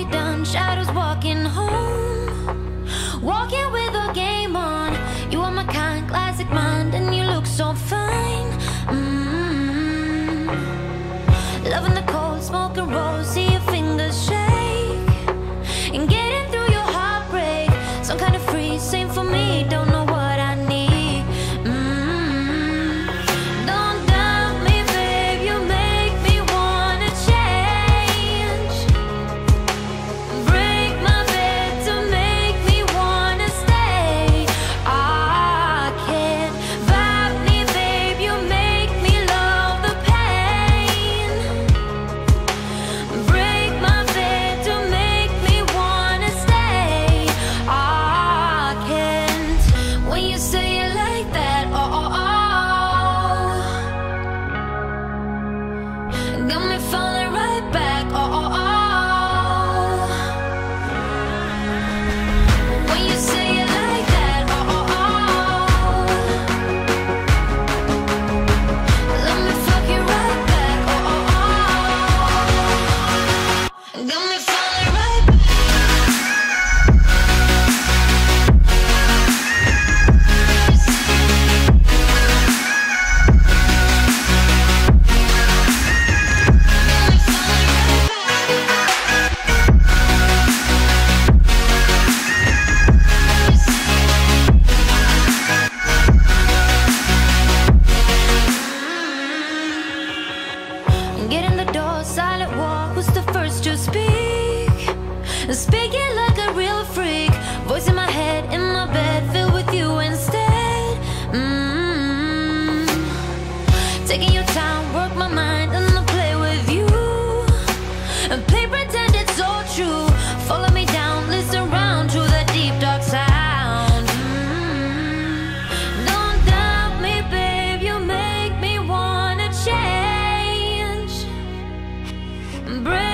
done, shadows walking home, walking with a game on. You are my kind, classic mind, and you look so fine. Loving the cold, smoke and roll, see your fingers shake, and getting through your heartbreak. Some kind of free, same for me, don't know what I need. Don't doubt me, babe, you make me wanna change. Break my bed to make me wanna stay. I can't vibe me, babe, you make me love the pain. Break my bed to make me wanna stay. I can't. When you say it like that, got me falling right back, when you say it like that, let me fuck you right back, got me falling right back. Get in the door, silent walk, who's the first to speak? Speaking like a real freak, voice in my head, in my bed, filled with you instead. Taking your time, work my mind, and I'll play with you, and play pretend it's all true. Follow me down, listen round to the deep dark sound. Don't doubt me, babe, you make me wanna change. Break